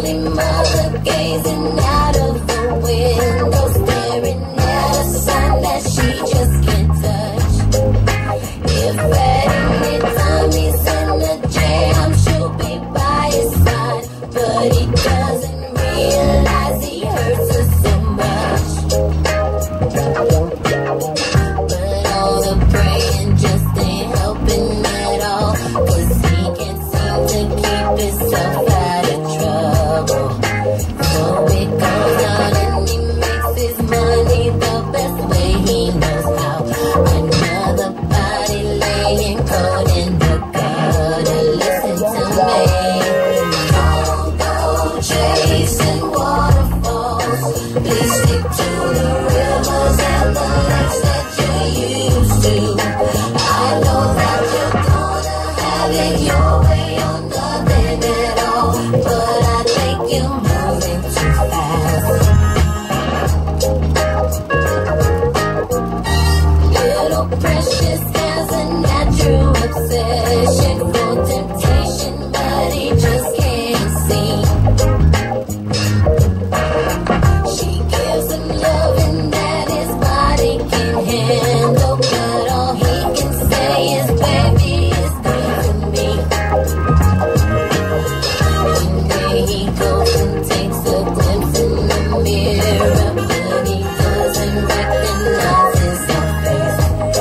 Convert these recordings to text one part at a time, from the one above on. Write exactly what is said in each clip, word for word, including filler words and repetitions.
lonely mother gazing out of the window, staring at a sign that she just can't touch. If at any time he's in the jam, she'll be by his side, but he doesn't realize he hurts her so much. But all the praying just ain't helping at all, 'cause he can't seem to keep himself out of trouble. So he goes out and he makes his money the best way he knows how. Another body laying cold in the gutter. Listen to me. Don't go chasing waterfalls. Please stick to the rivers and the lakes that you used to. I know that you're gonna have it your way or nothing at all, but I think you're moving too fast. Little precious has a natural obsession for temptation, but he just can't see. She gives him loving that his body can handle, but all he can say is, baby, it's good to me. One day he goes and takes a glimpse in the mirror, but he doesn't recognize his own face.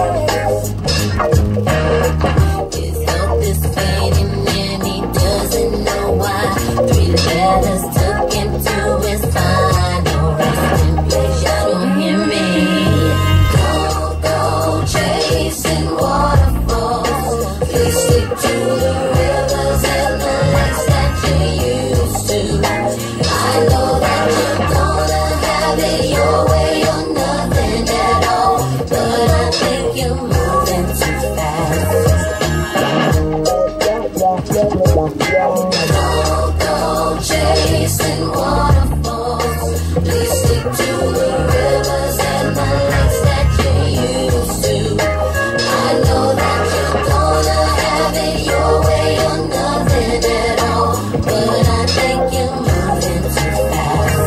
His health is fading and he doesn't know why. Three letters took him to his final resting place. You don't hear me? Don't go chasing waterfalls. Please stick to the rivers and the lakes that you used to. I know that you're gonna have it your way or nothing at all, but I think you're moving too fast. Don't go chasing waterfalls. Please stick to the rivers and the lakes that you used to. I know that you're gonna have it your way or nothing at all, but I think you're moving too fast.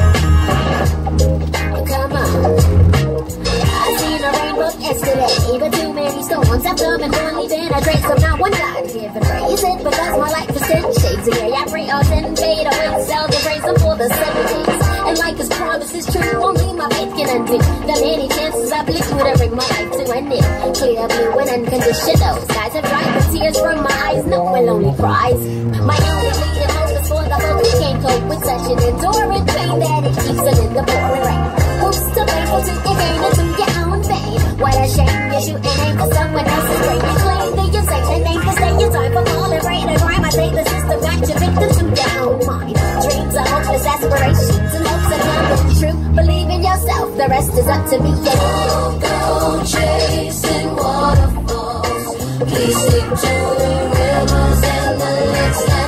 Come on. I seen a rainbow yesterday, but too many storms have come and only been a trace of not one God-given reason, because my life is ten shades of gray. I pray all ten fade away, celebrate them for the seven days. And like his promise is true, only my faith can undo the many chances I blew to bring my life to an end. Clear blue and unconditional skies have dried the tears from my eyes, no one lonely cries. My only leading hope is for the hope who can't cope with such an enduring pain that it keeps them in the pouring rain. Who's to blame for to your gain and to your own fame? What a shame you shoot and aim for someone else's brain. You claim that you're safe and aim for stay in time for falling right and crime. I say the system got your victims from your own mind. Dreams are hopeless aspirations and hopes are coming true. Believe in yourself, the rest is up to me. Yeah. Don't go chasing waterfalls. Please stick to the rivers and the lakes that